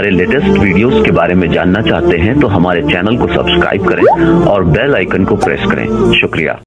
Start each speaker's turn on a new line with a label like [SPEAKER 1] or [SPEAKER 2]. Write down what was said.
[SPEAKER 1] हमारे latest videos के बारे में जानना चाहते हैं तो हमारे चैनल को सब्सक्राइब करें और बेल आइकन को प्रेस करें। शुक्रिया।